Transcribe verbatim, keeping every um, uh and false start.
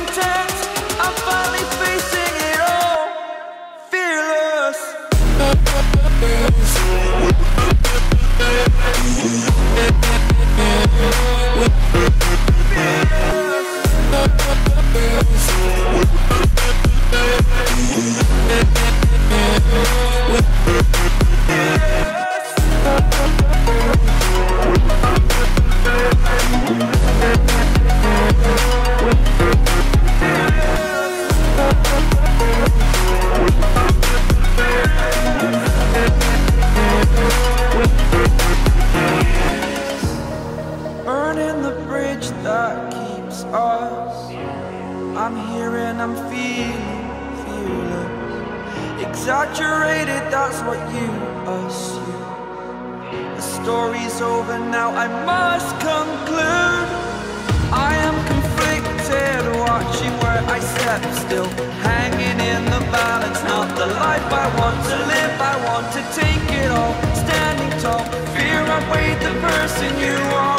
pretend. I'm finally facing it all, fearless. Burning the bridge that keeps us. I'm here and I'm feeling fearless. Exaggerated, that's what you assume. The story's over now, I must conclude. I am conflicted, watching where I step still, hanging in the balance. Not the life I want to live, I want to take it all. Standing tall, fear I weighed the person you are.